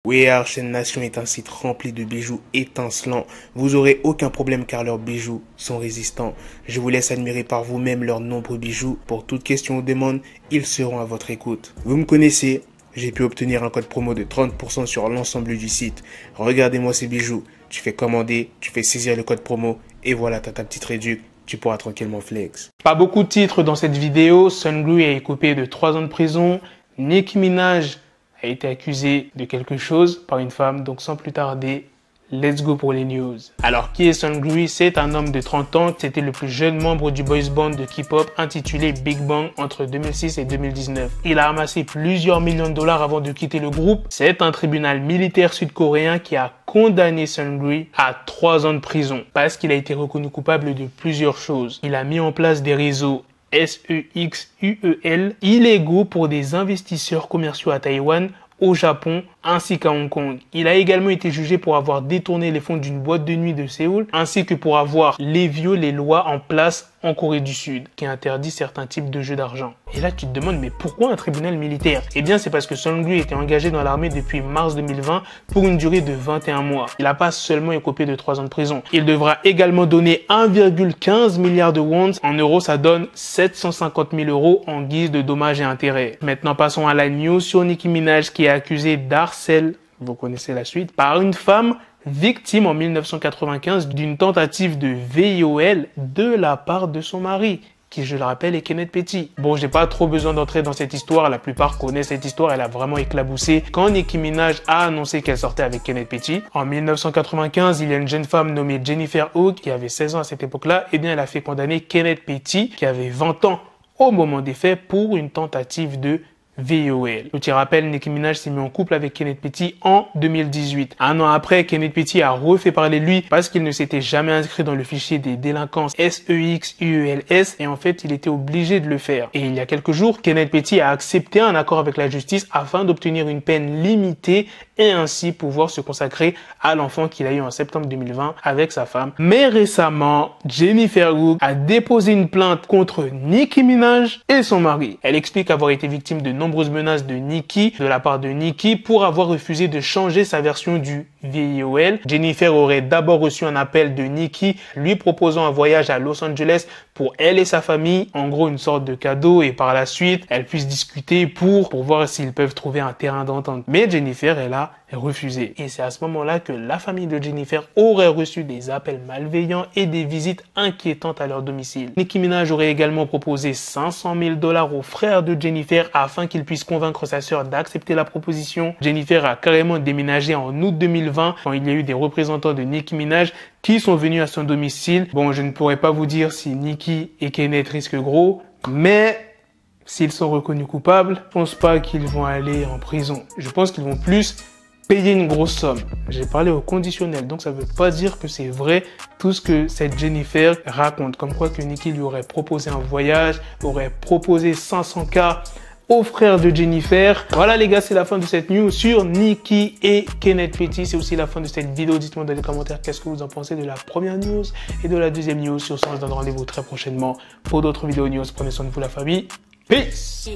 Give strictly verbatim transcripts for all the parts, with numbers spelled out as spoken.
Wear Chaîne Nation est un site rempli de bijoux étincelants. Vous aurez aucun problème car leurs bijoux sont résistants. Je vous laisse admirer par vous-même leurs nombreux bijoux. Pour toute question ou demande, ils seront à votre écoute. Vous me connaissez, j'ai pu obtenir un code promo de trente pour cent sur l'ensemble du site. Regardez-moi ces bijoux. Tu fais commander, tu fais saisir le code promo et voilà, t'as ta petite réduc. Tu pourras tranquillement flex. Pas beaucoup de titres dans cette vidéo. Sungri est coupé de trois ans de prison. Nicki Minaj a été accusé de quelque chose par une femme. Donc sans plus tarder, let's go pour les news. Alors qui est Sungri? C'est un homme de trente ans. C'était le plus jeune membre du boys band de K-pop intitulé Big Bang entre deux mille six et deux mille dix-neuf. Il a amassé plusieurs millions de dollars avant de quitter le groupe. C'est un tribunal militaire sud-coréen qui a condamné Sungri à trois ans de prison parce qu'il a été reconnu coupable de plusieurs choses. Il a mis en place des réseaux S E X U E L illégaux pour des investisseurs commerciaux à Taïwan, au Japon ainsi qu'à Hong Kong. Il a également été jugé pour avoir détourné les fonds d'une boîte de nuit de Séoul ainsi que pour avoir lévié les lois en place en Corée du Sud qui interdit certains types de jeux d'argent. Et là tu te demandes mais pourquoi un tribunal militaire? Eh bien c'est parce que Sungri était engagé dans l'armée depuis mars deux mille vingt pour une durée de vingt et un mois. Il n'a pas seulement écopé de trois ans de prison. Il devra également donner un virgule quinze milliard de wons. En euros ça donne sept cent cinquante mille euros en guise de dommages et intérêts. Maintenant passons à la news sur Nicki Minaj qui est accusée d'harcèlement, vous connaissez la suite, par une femme victime en mille neuf cent quatre-vingt-quinze d'une tentative de V I O L de la part de son mari, qui je le rappelle est Kenneth Petty. Bon, j'ai pas trop besoin d'entrer dans cette histoire, la plupart connaissent cette histoire, elle a vraiment éclaboussé quand Nicki Minaj a annoncé qu'elle sortait avec Kenneth Petty. En mille neuf cent quatre-vingt-quinze, il y a une jeune femme nommée Jennifer Hough qui avait seize ans à cette époque-là, et bien elle a fait condamner Kenneth Petty qui avait vingt ans au moment des faits pour une tentative de V I O L. Petit rappel, Nicki Minaj s'est mis en couple avec Kenneth Petty en deux mille dix-huit. Un an après, Kenneth Petty a refait parler de lui parce qu'il ne s'était jamais inscrit dans le fichier des délinquances S E X U E L S et en fait, il était obligé de le faire. Et il y a quelques jours, Kenneth Petty a accepté un accord avec la justice afin d'obtenir une peine limitée et ainsi pouvoir se consacrer à l'enfant qu'il a eu en septembre deux mille vingt avec sa femme. Mais récemment, Jennifer Hough a déposé une plainte contre Nicki Minaj et son mari. Elle explique avoir été victime de nombreuses menaces de Nicki, de la part de Nicki, pour avoir refusé de changer sa version du V I O L. Jennifer aurait d'abord reçu un appel de Nicki lui proposant un voyage à Los Angeles pour elle et sa famille, en gros une sorte de cadeau, et par la suite, elles puissent discuter pour, pour voir s'ils peuvent trouver un terrain d'entente. Mais Jennifer, elle a refusé. Et c'est à ce moment-là que la famille de Jennifer aurait reçu des appels malveillants et des visites inquiétantes à leur domicile. Nicki Minaj aurait également proposé cinq cent mille dollars au frère de Jennifer afin qu'il puisse convaincre sa sœur d'accepter la proposition. Jennifer a carrément déménagé en août deux mille vingt quand il y a eu des représentants de Nicki Minaj qui sont venus à son domicile. Bon, je ne pourrais pas vous dire si Nicki et Kenneth risquent gros, mais s'ils sont reconnus coupables, je pense pas qu'ils vont aller en prison. Je pense qu'ils vont plus payer une grosse somme. J'ai parlé au conditionnel, donc ça veut pas dire que c'est vrai tout ce que cette Jennifer raconte. Comme quoi que Nicki lui aurait proposé un voyage, aurait proposé cinq cents K au frère de Jennifer. Voilà les gars, c'est la fin de cette news sur Nicki et Kenneth Petty. C'est aussi la fin de cette vidéo. Dites-moi dans les commentaires qu'est-ce que vous en pensez de la première news et de la deuxième news. Sur ce, on se donne rendez-vous très prochainement pour d'autres vidéos news. Prenez soin de vous la famille. Peace.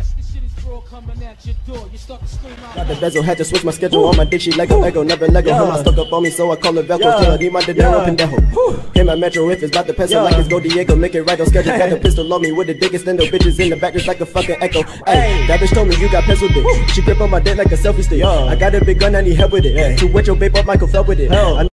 Got the bezel, had to switch my schedule on my dick, she Lego, Lego, never Lego. Him, I stuck up on me, so I call it Velcro. Tell her, need my dinero, pendejo. Him, my metro, if it's about the peso, like it's go Diego, make it right on schedule. Got the pistol on me with the biggest endo, bitches in the back, just like a fucking echo. Hey, that bitch told me you got pencil dick. She grip on my dick like a selfie stick. I got a big gun, I need help with it. To wet your babe up, Michael fell with it.